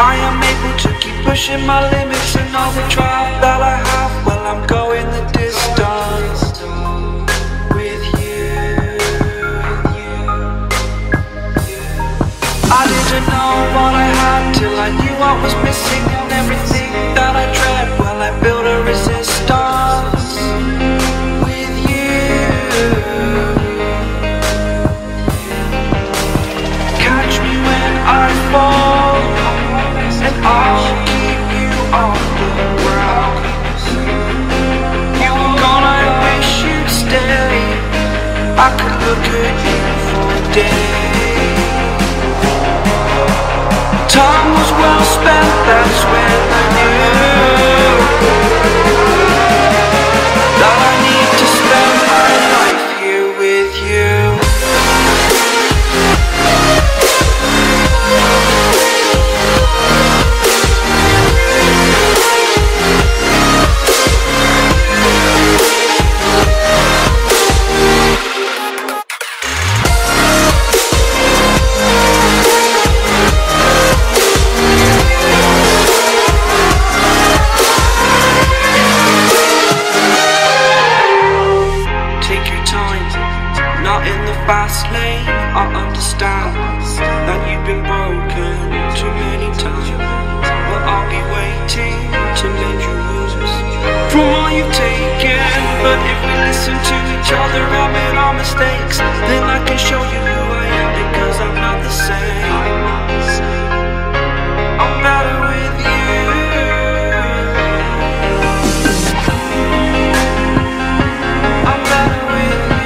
I am able to keep pushing my limits, and all the drive that I have, well, I'm going the distance with you. I didn't know what I had till I knew what was missing, and everything that I dread, well, I built a resistance with you. Catch me when I fall, and I'll keep you on the ground. You were gone, I wish you'd stay. I could look at you for days. Time was well spent, that's when I knew that I need to spend my life here with you. Fast lane, I understand that you've been broken too many times, but I'll be waiting to mend your wounds from all you've taken. But if we listen to each other, admit our mistakes, then I can show you who I am, because I'm not the same. I'm better with you. I'm better with you.